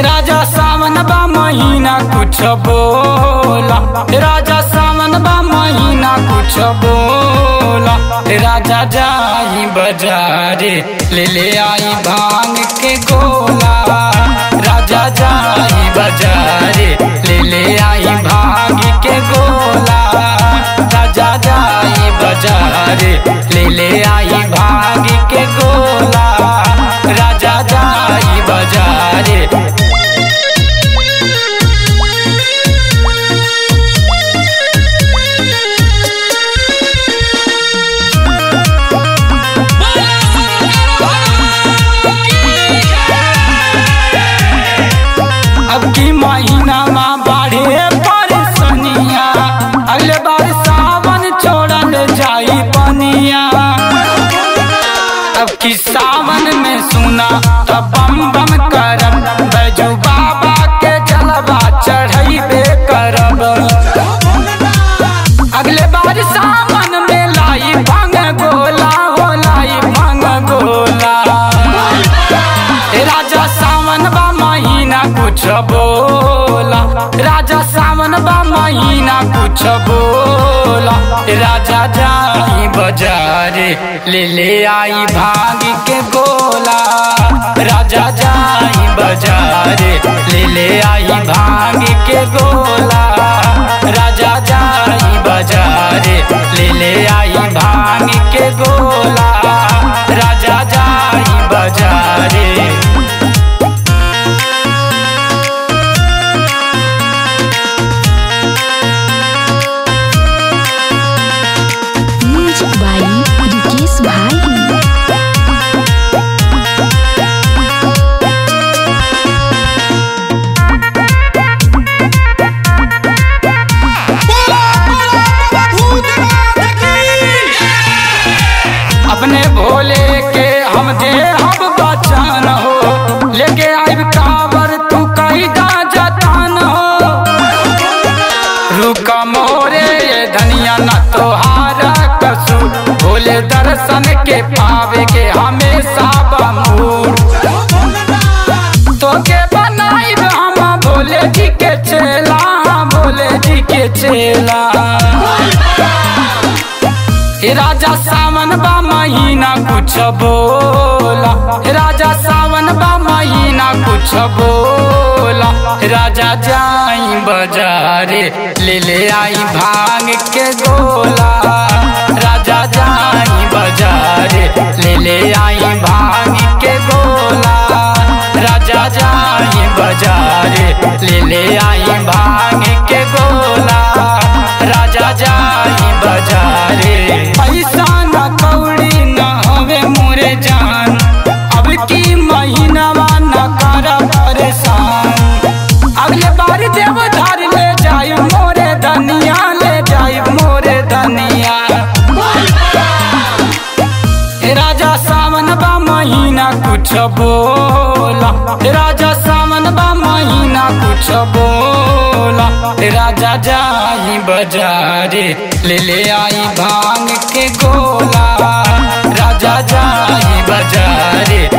राजा सावन बा महीना कुछ बोला, राजा सावन बा महीना कुछ बोला। राजा जाई बाजारे ले आई भांग के गोला, राजा जाई बाजारे ले आई भांग के गोला, राजा जाई बाजारे ले आई भांग के गोला, राजा जाई बाजारे। अब की महीना माँ बाढ़े परेशानिया, अगले बार सावन छोड़ल जाई पनिया। अब की सावन में सुना तब बम बम करब, बैजू बाबा के जलवा चढ़ैबे करब। अगले बार सावन में लाई भंग गोला, हो लाई भंग गोला। राजा सावन बा महीना कुछ बोला, राजा सावन बा महीना कुछ बोला। राजा जाई बाजारे ले आई भांग के गोला, राजा जाई बाजारे ले आई भांग के गोला, राजा जाई बाजारे ले आई भांग के गोला, राजा जाई बाजारे। अपने भोले के हम दे हम बचान हो, लेके आइब कावर तू कई दा जतान हो। रुका मोरे ये धनिया न तोहारा कसू, भोले दर्शन के पावे के हमेशा बमूर। तो के बनाइब हम भोले जी के चेला, भोले जी के चेला। राजा सावन बा महीना कुछ बोला, राजा सावन बा महीना कुछ बोला। राजा जाई बाजारे ले आई भांग के गोला, राजा जाई बाजारे ले आई भांग के गोला, राजा जाई बाजारे ले आई भांग के गोला, राजा जाई बाजारे। पैसा न कौड़ी न हवे मोरे जान, अब की महीनावा न कर परेशान। अगले बार देवधार ले जाई मोरे धनिया, ले जाई मोरे धनिया। राजा सावन बा महीना कुछ बोला, राजा सावन बा महीना कुछ बोला। राजा जाई बाजारे ले आई भांग के गोला, राजा जाई बाजारे